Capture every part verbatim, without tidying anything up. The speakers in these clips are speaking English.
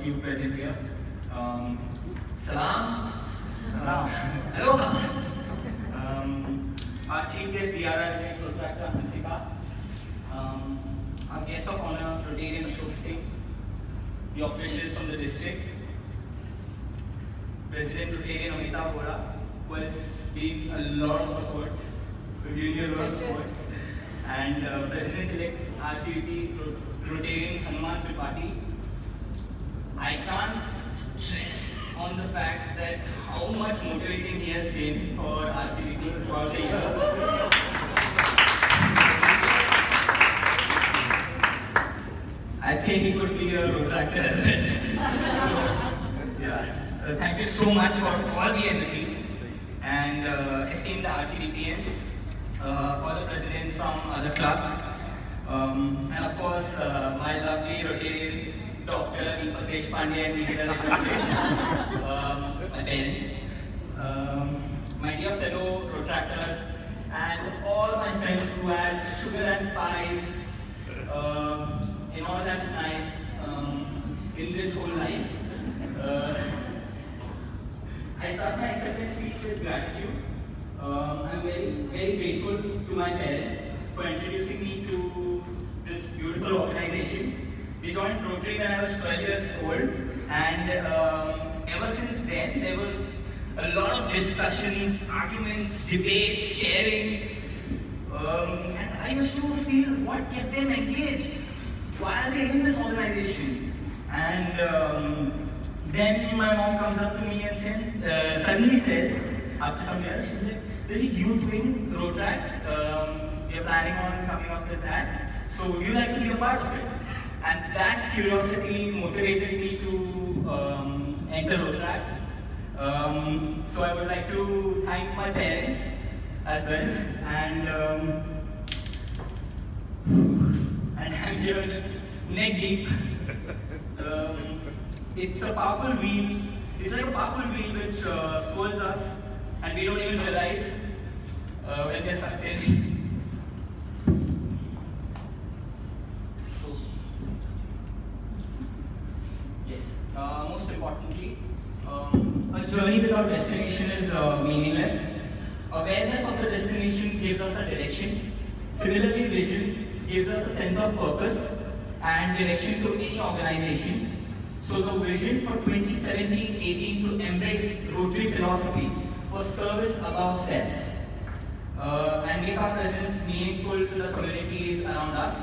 you present here. Um, salam. Salam. Aloha. Um, our chief guest, D R R Protractor Hansika. Um, our guest of honor, Rotarian Ashok Singh. The officials from the district. President Rotarian Amitabh Bora, who has been a lot of support, really a lot of support. And uh, President-elect R C V P Rotarian Hanuman Tripathi. I can't stress on the fact that how much motivating he has been for R C V P throughout the year. I'd say he could be a road tractor as well. So, yeah. So thank you so much for all the energy and uh, esteemed R C V P Ns, uh, all the presidents from other clubs, um, and of course uh, my lovely Rotarians, Doctor Deepak Deshpande and Neeta Deshpande, um, my parents, um, my dear fellow Rotractors, and all my friends who had sugar and spice uh, in all that's nice um, in this whole life. Uh, I start my acceptance speech with gratitude. Um, I'm very, very grateful to my parents for introducing me to this beautiful organization. They joined Rotary when I was twelve years old, and um, ever since then there was a lot of discussions, arguments, debates, sharing, um, and I used to feel what kept them engaged. Why are they in this organization? And um, then my mom comes up to me and says, uh, suddenly says, after some years, she said, there's a youth wing, Rotract. Um, we are planning on coming up with that. So would you like to be a part of it? And that curiosity motivated me to um, enter Rotract. Um, so I would like to thank my parents as well. And um, and I'm here neck deep. Um, it's a powerful wheel. It's like a powerful wheel which uh, swirls us, and we don't even realize uh, when we're sucked in. So, yes. Uh, most importantly, um, a journey without destination is uh, meaningless. Awareness of the destination gives us a direction. Similarly, vision gives us a sense of purpose and direction to any organization. So the vision for twenty seventeen eighteen to embrace Rotary philosophy for service above self uh, and make our presence meaningful to the communities around us.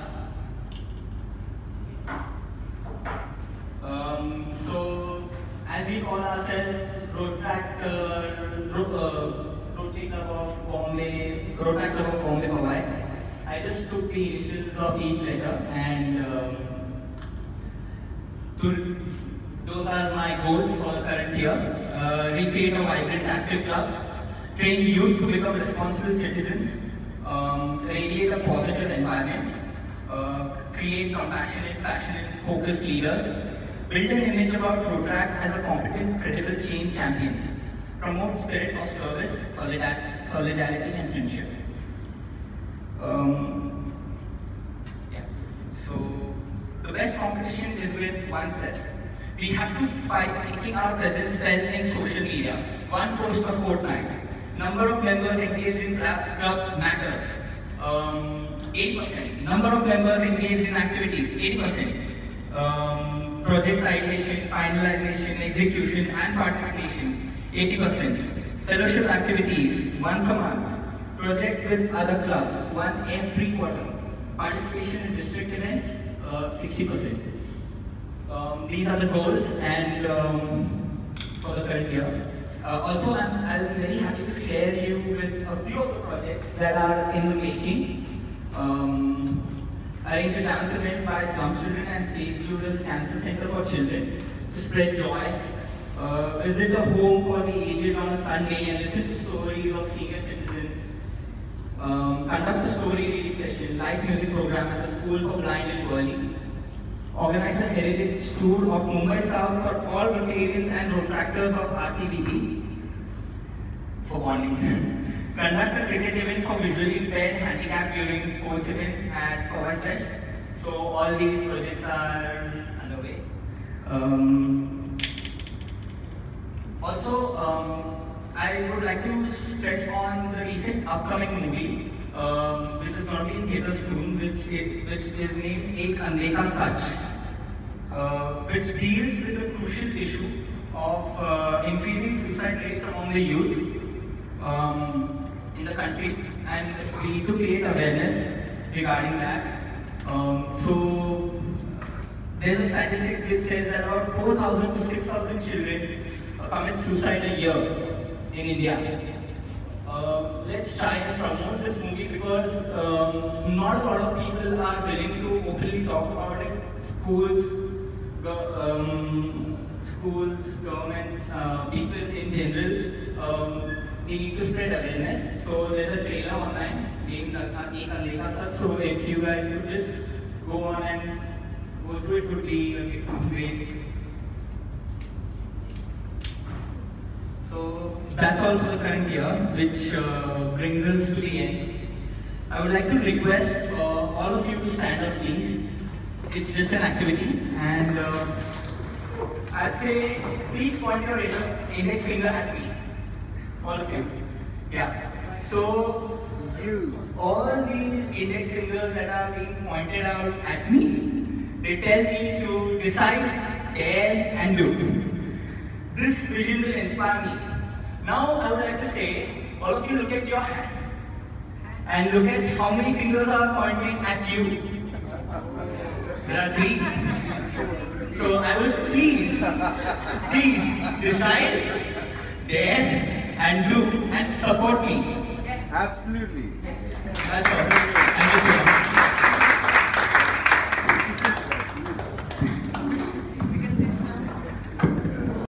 Um, so as we call ourselves Rotract, uh, Ro uh, Rotary Club of Bombay, Rotract Club of Bombay, Hawaii. I just took the initials of each letter, and um, to, those are my goals for the current year. Uh, recreate a vibrant, active club, train youth to become responsible citizens, um, radiate a positive environment, uh, create compassionate, passionate, focused leaders, build an image about Rotract as a competent, credible change champion, promote spirit of service, solidar solidarity and friendship. Um, yeah. So the best competition is with oneself. We have to fight making our presence felt in social media. One post a fortnight. Number of members engaged in club, club matters. Um, eighty percent. Number of members engaged in activities, eighty percent. Um, project ideation, finalization, execution and participation, eighty percent. Fellowship activities, once a month. Project with other clubs, one every quarter. Participation in district events, uh, sixty percent. Um, these are the goals and um, for the current year. Uh, also, I'm, I'm very happy to share you with a few of the projects that are in the making. Um, arrange a dance event by Slum Children and Saint Judas Cancer Center for Children to spread joy. Uh, visit a home for the aged on a Sunday and listen to stories of senior citizens. Um, conduct a story reading session, live music program at the School for Blind in Worli. Organize a heritage tour of Mumbai South for all Rotarians and Rotractors of R C V P for bonding. Conduct a cricket event for visually impaired handicapped during sports events at Powai Fest. So all these projects are underway. Um, also, um, I would like to stress on the recent upcoming movie, um, which is going to be in theaters soon, which is, which is named Ek Andekha Sach, uh, which deals with the crucial issue of uh, increasing suicide rates among the youth um, in the country, and we need to create awareness regarding that. Um, so, there's a statistic which says that about four thousand to six thousand children uh, commit suicide a year in India. Uh, let's try and promote this movie because um, not a lot of people are willing to openly talk about it. Schools, go, um, schools, governments, uh, people in general, um, they need to spread awareness. So there's a trailer online named Ek Andekha Sach. So if you guys could just go on and go through it, would be uh, great. So that's all for the current year, which uh, brings us to the end. I would like to request uh, all of you to stand up, please. It's just an activity, and uh, I'd say please point your index finger at me. All of you. Yeah. So all these index fingers that are being pointed out at me, they tell me to decide, dare, and do. This vision will inspire me. Now I would like to say, all of you look at your hand and look at how many fingers are pointing at you. There are three. So I would please, please decide, dare, and do, and support me. Absolutely. That's all.